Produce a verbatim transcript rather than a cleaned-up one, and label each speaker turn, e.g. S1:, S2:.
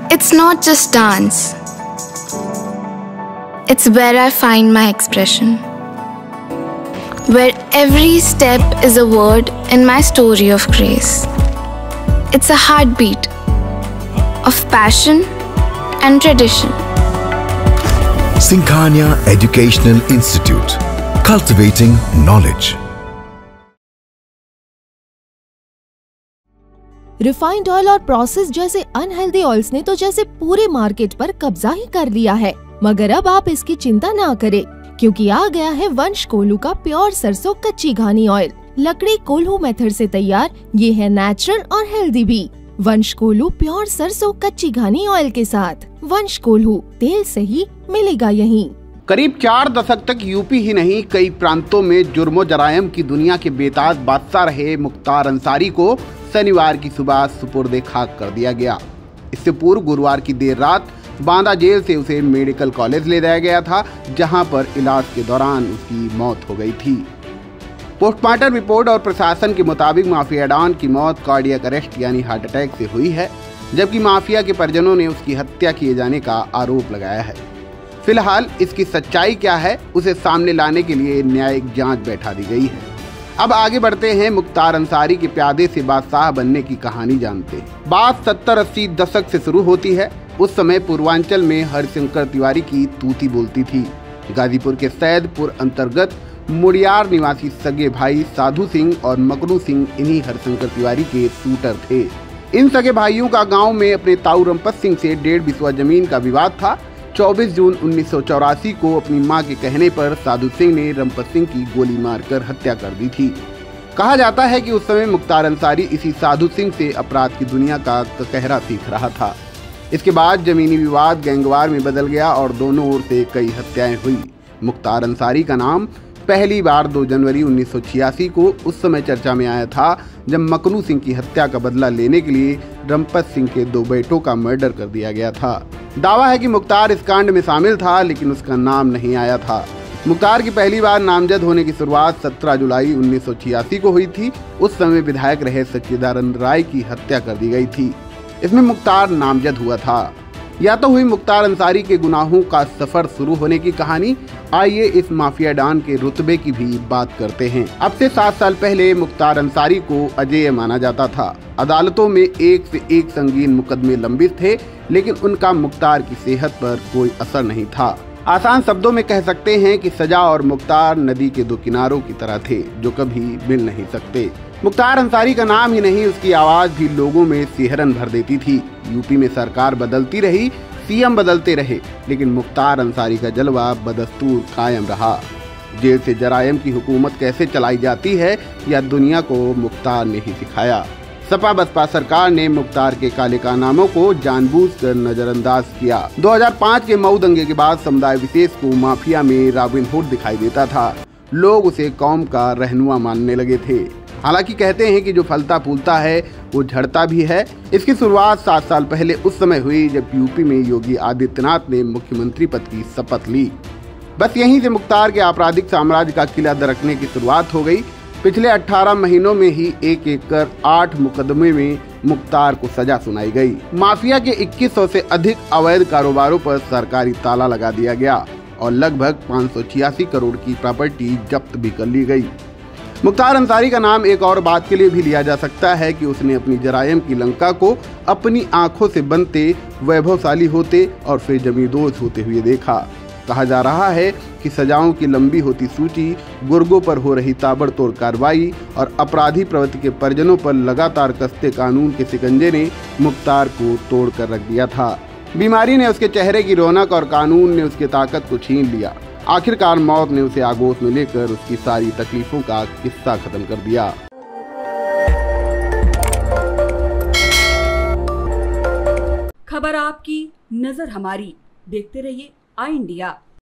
S1: It's not just dance. It's where I find my expression. Where every step is a word in my story of grace. It's a heartbeat of passion and tradition.
S2: Sinkhania Educational Institute, cultivating knowledge.
S3: Refined oil और process जैसे unhealthy oils ने तो जैसे पूरे market पर कब्जा ही कर लिया है, मगर अब आप इसकी चिंता ना करें, क्योंकि आ गया है वंश कोल्हू का प्योर सरसों कच्ची घानी ऑयल। लकड़ी कोल्हू मेथड से तैयार, ये है नेचुरल और हेल्दी भी। वंश कोल्हू प्योर सरसों कच्ची घानी ऑयल के साथ। वंश कोल्हू, तेल सही मिलेगा यहीं।
S4: करीब चार दशक तक यूपी ही नहीं कई प्रांतों में जुर्मो जरायम की दुनिया के बेताज बादशाह रहे मुख्तार अंसारी को शनिवार की सुबह सुपुर्दे खाक कर दिया गया। इससे पूर्व गुरुवार की देर रात बांदा जेल से उसे मेडिकल कॉलेज ले जाया गया था, जहां पर इलाज के दौरान उसकी मौत हो गई थी। पोस्टमार्टम रिपोर्ट और प्रशासन के मुताबिक माफिया डॉन की मौत कार्डियक अरेस्ट यानी हार्ट अटैक से हुई है, जबकि माफिया के परिजनों ने उसकी हत्या किए जाने का आरोप लगाया है। फिलहाल इसकी सच्चाई क्या है, उसे सामने लाने के लिए न्यायिक जांच बैठा दी गई है। अब आगे बढ़ते हैं मुख्तार अंसारी के प्यादे से बादशाह बनने की कहानी जानते हैं। बात सत्तर अस्सी दशक से शुरू होती है। उस समय पूर्वांचल में हरिशंकर तिवारी की तूती बोलती थी। गाजीपुर के सैदपुर अंतर्गत मुड़ियार निवासी सगे भाई साधु सिंह और मकरू सिंह इन्हीं हरिशंकर तिवारी के शूटर थे। इन सगे भाइयों का गाँव में अपने ताऊ रमपत सिंह से डेढ़ बिस्वा जमीन का विवाद था। चौबीस जून उन्नीस सौ चौरासी को अपनी मां के कहने पर साधु सिंह ने रमपत सिंह की गोली मारकर हत्या कर दी थी। कहा जाता है कि उस समय मुख्तार अंसारी इसी साधु सिंह से अपराध की दुनिया का कहरा सीख रहा था। इसके बाद जमीनी विवाद गैंगवार में बदल गया और दोनों ओर से कई हत्याएं हुई। मुख्तार अंसारी का नाम पहली बार दो जनवरी उन्नीस सौ छियासी को उस समय चर्चा में आया था, जब मकरू सिंह की हत्या का बदला लेने के लिए रमपत सिंह के दो बेटों का मर्डर कर दिया गया था। दावा है कि मुख्तार इस कांड में शामिल था, लेकिन उसका नाम नहीं आया था। मुख्तार की पहली बार नामजद होने की शुरुआत सत्रह जुलाई उन्नीस सौ छियासी को हुई थी। उस समय विधायक रहे सच्चिदानंद राय की हत्या कर दी गई थी। इसमें मुख्तार नामजद हुआ था। या तो हुई मुख्तार अंसारी के गुनाहों का सफर शुरू होने की कहानी। आइए इस माफिया डॉन के रुतबे की भी बात करते हैं। अब से सात साल पहले मुख्तार अंसारी को अजेय माना जाता था। अदालतों में एक से एक संगीन मुकदमे लंबित थे, लेकिन उनका मुख्तार की सेहत पर कोई असर नहीं था। आसान शब्दों में कह सकते हैं कि सजा और मुख्तार नदी के दो किनारों की तरह थे, जो कभी मिल नहीं सकते। मुख्तार अंसारी का नाम ही नहीं, उसकी आवाज भी लोगों में सिहरन भर देती थी। यूपी में सरकार बदलती रही, सीएम बदलते रहे, लेकिन मुख्तार अंसारी का जलवा बदस्तूर कायम रहा। जेल से जरायम की हुकूमत कैसे चलाई जाती है, यह दुनिया को मुख्तार ने ही सिखाया। सपा बसपा सरकार ने मुख्तार के काले कारनामों को जानबूझकर नजरअंदाज किया। दो हज़ार पाँच के मऊ दंगे के बाद समुदाय विशेष को माफिया में रॉबिन हुड दिखाई देता था। लोग उसे कौम का रहनुमा मानने लगे थे। हालांकि कहते हैं कि जो फलता फूलता है वो झड़ता भी है। इसकी शुरुआत सात साल पहले उस समय हुई, जब यूपी में योगी आदित्यनाथ ने मुख्यमंत्री पद की शपथ ली। बस यहीं से मुख्तार के आपराधिक साम्राज्य का किला दरकने की शुरुआत हो गई। पिछले अठारह महीनों में ही एक एक कर आठ मुकदमे में मुख्तार को सजा सुनाई गई। माफिया के इक्कीस सौ से अधिक अवैध कारोबारों पर सरकारी ताला लगा दिया गया और लगभग पाँच सौ छियासी करोड़ की प्रॉपर्टी जब्त भी कर ली गई। मुख्तार अंसारी का नाम एक और बात के लिए भी लिया जा सकता है कि उसने अपनी जरायम की लंका को अपनी आंखों से बनते, वैभवशाली होते और फिर जमींदोज होते हुए देखा। कहा जा रहा है कि सजाओं की लंबी होती सूची, गुर्गों पर हो रही ताबड़तोड़ कार्रवाई और अपराधी प्रवृत्ति के परिजनों पर लगातार कसते कानून के शिकंजे ने मुख्तार को तोड़ कर रख दिया था। बीमारी ने उसके चेहरे की रौनक और कानून ने उसकी ताकत को छीन लिया। आखिरकार मौत ने उसे आगोश में लेकर उसकी सारी तकलीफों का किस्सा खत्म कर दिया।
S5: खबर आपकी, नजर हमारी। देखते रहिए आई इंडिया।